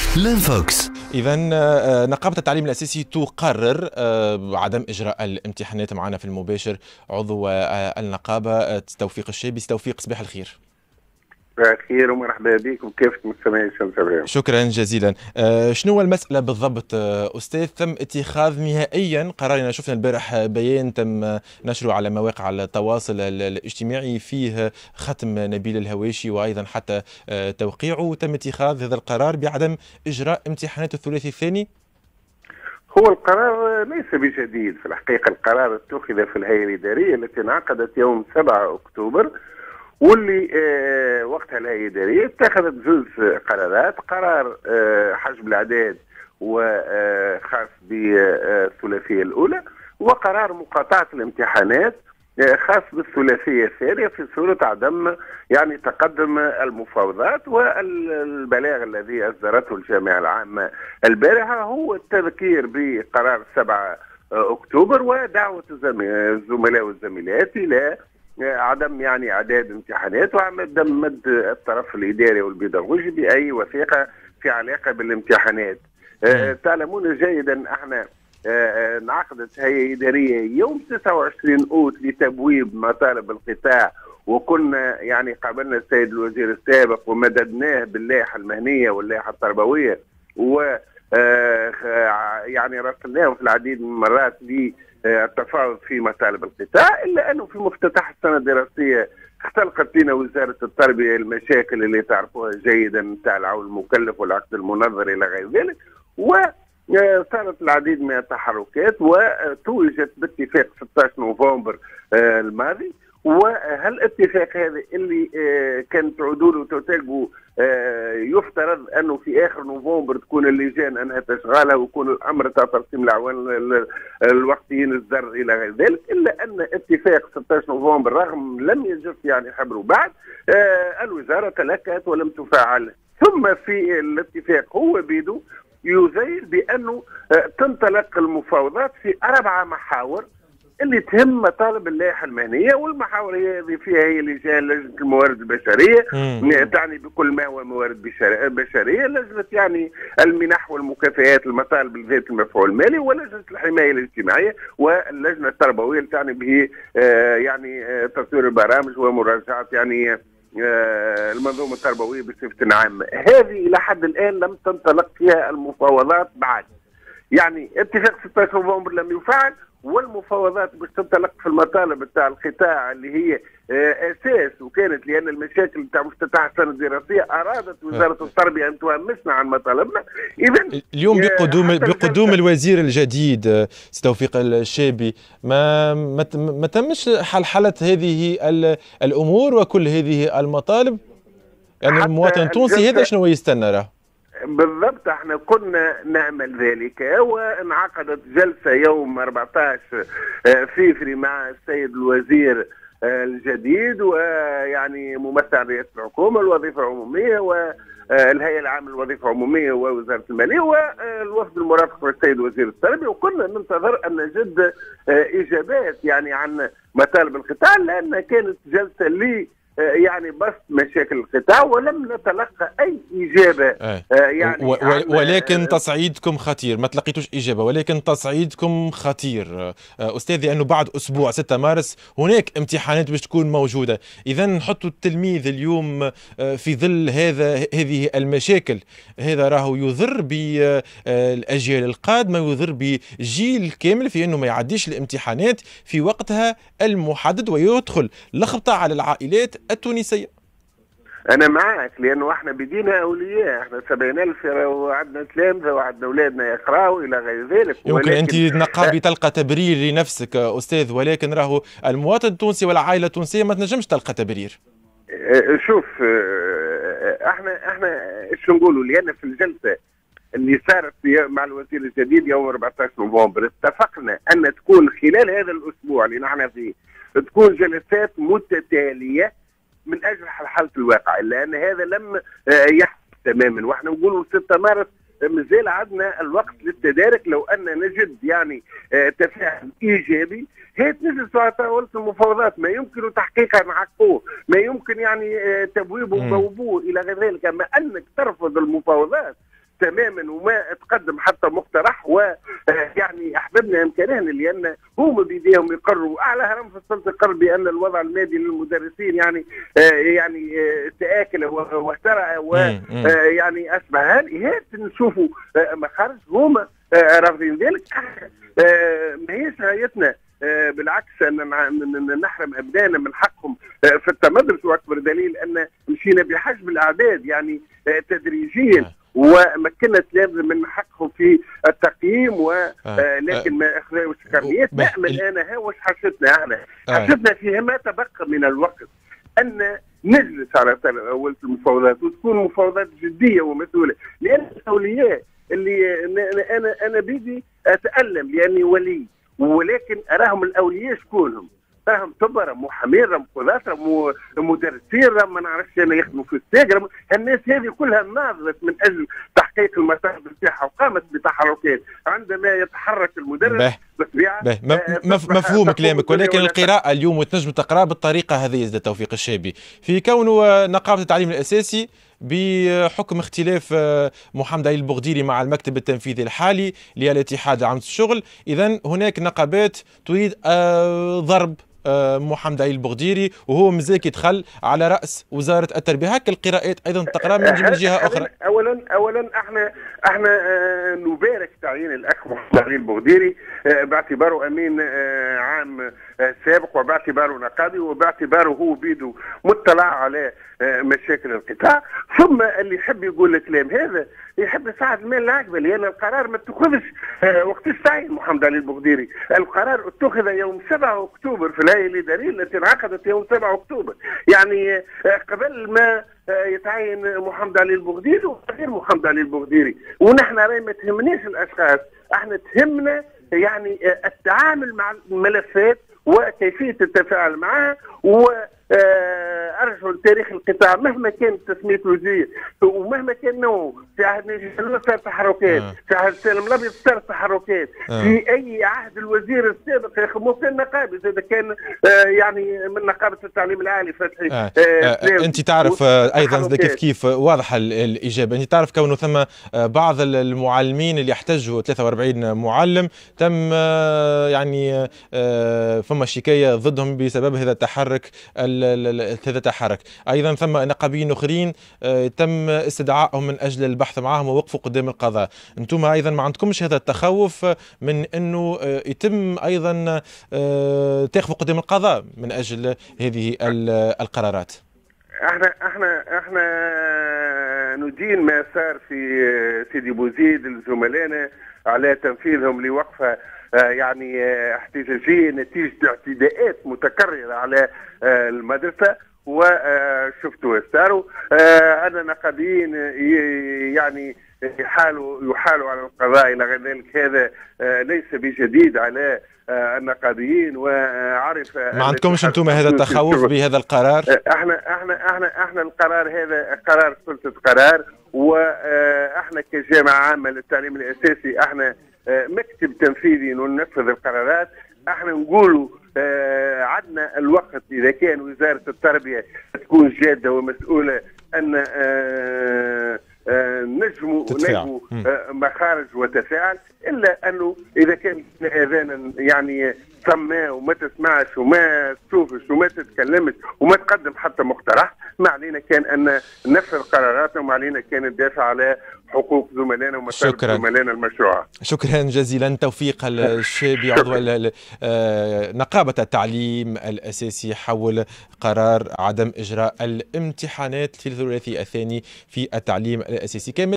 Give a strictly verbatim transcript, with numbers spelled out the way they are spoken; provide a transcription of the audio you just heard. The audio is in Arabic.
لينفوكس. إذا نقابة التعليم الأساسي تقرر عدم إجراء الامتحانات. معنا في المباشر عضو النقابة توفيق الشابي. توفيق، صباح الخير. صباح الخير ومرحبا بك وكيف مستمعي شمس. شكرا جزيلا. شنو هو المسألة بالضبط أستاذ؟ تم اتخاذ نهائيا قرار، شفنا البارح بيان تم نشره على مواقع التواصل الاجتماعي فيه ختم نبيل الهواشي وأيضا حتى توقيعه، تم اتخاذ هذا القرار بعدم إجراء امتحانات الثلاثي الثاني. هو القرار ليس بجديد، في الحقيقة القرار اتخذ في الهيئة الإدارية التي انعقدت يوم سبعة أكتوبر، واللي آه وقتها الهيئة الإدارية اتخذت زوج قرارات، قرار آه حجب الأعداد وخاص بالثلاثية الأولى، وقرار مقاطعة الامتحانات آه خاص بالثلاثية الثانية في صورة عدم يعني تقدم المفاوضات. والبلاغ الذي أصدرته الجامعة العامة البارحة هو التذكير بقرار سبعة أكتوبر ودعوة الزملاء والزميلات إلى عدم يعني اعداد امتحانات وعدم مد الطرف الاداري والبيداغوجي باي وثيقه في علاقه بالامتحانات. آه تعلمون جيدا احنا آه انعقدت هيئه اداريه يوم تسعة وعشرين اوت لتبويب مطالب القطاع، وكنا يعني قابلنا السيد الوزير السابق ومددناه باللائحه المهنيه واللائحه التربويه، و آه يعني راسلناه في العديد من المرات ل التفاوض في مطالب القطاع، الا انه في مفتتح السنه الدراسيه اختلقت لنا وزاره التربيه المشاكل اللي تعرفوها جيدا نتاع العون المكلف والعقد المنظر الى غير ذلك، وصارت العديد من التحركات وتوجت باتفاق ستة عشر نوفمبر الماضي. وهالاتفاق هذا اللي كان تعودوا له وتلقوا يفترض انه في اخر نوفمبر تكون اللجان انها تشغالها ويكون الامر تاع ترسيم الاعوان الوقتيين الزر الى غير ذلك، الا ان اتفاق ستة عشر نوفمبر رغم لم يجف يعني حبره بعد الوزاره تلكأت ولم تفعل. ثم في الاتفاق هو بيدو يزيل بانه تنطلق المفاوضات في اربعه محاور اللي تهم مطالب اللائحه المهنيه، والمحاور هي فيها هي لجان لجنه الموارد البشريه تعني بكل ما هو موارد بشريه، لجنه يعني المنح والمكافآت المطالب الذات المفعول المالي، ولجنه الحمايه الاجتماعيه، واللجنه التربويه اللي تعني به آه يعني آه تطوير البرامج ومراجعه يعني آه المنظومه التربويه بصفه عامه. هذه الى حد الان لم تنطلق فيها المفاوضات بعد، يعني اتفاق ستة عشر نوفمبر لم يفعل، والمفاوضات باش تنطلق في المطالب تاع القطاع اللي هي اساس، وكانت لان المشاكل تاع مفتتح السنه الدراسيه ارادت وزاره التربيه ان تهمشنا عن مطالبنا. اذا اليوم بقدوم بقدوم الوزير الجديد سي توفيق الشابي ما ما تمش حلحله هذه الامور وكل هذه المطالب، يعني المواطن التونسي هذا شنو يستنى راه؟ بالضبط، احنا كنا نعمل ذلك، وانعقدت جلسه يوم أربعة عشر فبراير مع السيد الوزير الجديد ويعني ممثل رئاسه الحكومه الوظيفه العموميه والهيئه العامه للوظيفه العموميه ووزاره الماليه والوفد المرافق للسيد وزير التربيه، وكنا ننتظر ان نجد اجابات يعني عن مطالب القطاع، لان كانت جلسه لي يعني بس مشاكل القطاع ولم نتلقى اي اجابه. آه. يعني و و ولكن تصعيدكم خطير، ما تلقيتوش اجابه ولكن تصعيدكم خطير استاذ، لانه بعد اسبوع ستة مارس هناك امتحانات باش تكون موجوده. اذا نحطوا التلميذ اليوم في ظل هذا هذه المشاكل، هذا راهو يضر بالاجيال القادمه، يضر بجيل كامل في انه ما يعديش الامتحانات في وقتها المحدد ويدخل لخبطه على العائلات التونسية. أنا معك، لأنه احنا بدينا أولياء، احنا سبعين ألف وعندنا تلامذة وعندنا أولادنا يقرأوا إلى غير ذلك. يمكن أنت نقابي تلقى تبرير لنفسك أستاذ، ولكن راهو المواطن التونسي والعائلة التونسية ما تنجمش تلقى تبرير. شوف احنا احنا ايش نقولوا، لأن في الجلسة اللي صارت مع الوزير الجديد يوم أربعة عشر نوفمبر اتفقنا أن تكون خلال هذا الأسبوع اللي نحن فيه تكون جلسات متتالية من اجل حل الواقع، لان هذا لم يحدث تماما، واحنا نقولوا ستة مارس مازال عندنا الوقت للتدارك. لو ان نجد يعني تفاعل ايجابي هي تنجز طاوله المفاوضات، ما يمكن تحقيقها نحققوه، ما يمكن يعني تبويبه وموضوع الى غير ذلك. اما انك ترفض المفاوضات تماما وما تقدم حتى مقترح، ويعني احببنا امكاننا لان هم بيديهم يقروا اعلى هرم في السلطه يقر بان الوضع المادي للمدرسين يعني يعني تاكل واهترى ويعني اشبه هذه نشوفوا مخارج هم رافضين ذلك. ماهيش غايتنا بالعكس ان نحرم ابنائنا من حقهم في التمدرس، واكبر دليل ان مشينا بحجم الاعداد يعني تدريجيا ومكنا تلامذة من حقهم في التقييم، ولكن ما اخذوا الكرنيات. نامل انا ها واش حاجتنا احنا حاجتنا فيها ما تبقى من الوقت ان نجلس على اول المفاوضات وتكون مفاوضات جديه ومسؤوله، لان الاولياء اللي انا انا بيدي اتالم لاني ولي، ولكن اراهم الاولياء شكونهم؟ راهم طب راهم محامين راهم قضاة راهم مدرسين راهم ما نعرفش انا يخدموا في الساق. الناس هذه كلها ناضلت من اجل تحقيق المطالب نتاعها وقامت بتحركات. عندما يتحرك المدرس بالطبيعه مفهوم كلامك، ولكن القراءه اليوم وتنجم تقرا بالطريقه هذه زاد توفيق الشابي في كونه نقابه التعليم الاساسي بحكم اختلاف محمد علي البغديري مع المكتب التنفيذي الحالي للاتحاد العام للشغل. اذا هناك نقابات تريد ضرب محمد علي البغديري وهو مازال يدخل على راس وزاره التربيه. هكا القراءات ايضا تقرا من جهه اخرى. اولا اولا احنا احنا نبارك تعيين الاخ محمد علي البغديري باعتباره امين عام سابق وباعتباره نقابي وباعتباره هو بيده مطلع على مشاكل القطاع. ثم اللي يحب يقول الكلام هذا يحب يساعد المال العقبه، لان القرار ما اتخذش وقت تعيين محمد علي البغديري. القرار اتخذ يوم سبعة اكتوبر في الهيئه الاداريه التي انعقدت يوم سبعة اكتوبر، يعني قبل ما يتعين محمد علي البغديري وغير محمد علي البغديري. ونحن راي ما تهمناش الاشخاص، احنا تهمنا يعني التعامل مع الملفات وكيفيه التفاعل معها. و ارجو لتاريخ القطاع مهما كانت تسميه الوزير ومهما كان نوعه، في عهد نجيب الله صار تحركات، في عهد سالم الابيض صار تحركات، في اي عهد الوزير السابق يا اخي مو كان نقابي اذا كان يعني من نقابه التعليم العالي فتحي. آه. آه. انت تعرف ايضا كيف كيف واضحه الاجابه. انت تعرف كونه ثم بعض المعلمين اللي يحتجوا ثلاثة وأربعين معلم تم يعني فما شكايه ضدهم بسبب هذا التحرك هذا التحرك. ايضا ثم نقابيين اخرين تم استدعائهم من اجل البحث معهم ووقفوا قدام القضاء. انتم ايضا ما عندكمش هذا التخوف من انه يتم ايضا تاخذوا قدام القضاء من اجل هذه القرارات؟ احنا احنا احنا ندين ما صار في سيدي بوزيد لزملائنا على تنفيذهم لوقفه يعني احتجاجيه نتيجه اعتداءات متكرره على المدرسه وشفتوا صاروا. انا نقابيين يعني يحالوا يحالوا على القضاء الى غير ذلك. هذا ليس بجديد على النقابيين وعرف. ما عندكمش انتم هذا التخوف بهذا القرار؟ احنا احنا احنا احنا القرار هذا قرار سلطه قرار، واحنا كجامعه عامه للتعليم الاساسي احنا مكتب تنفيذي ننفذ القرارات. احنا نقولوا آه عندنا الوقت اذا كان وزاره التربيه تكون جاده ومسؤوله ان آه آه نجموا نجموا آه مخارج وتفاعل، الا انه اذا كان اذانا يعني سما وما تسمعش وما تشوفش وما تتكلمش وما تقدم حتى مقترح، ما علينا كان ان ننفذ قراراتنا وما علينا كان ندافع على حقوق زملائنا ومطالب زملائنا المشروعه. شكرا جزيلا. توفيق الشابي عضو نقابه التعليم الاساسي حول قرار عدم اجراء الامتحانات في الثلاثي الثاني في التعليم الاساسي. كامل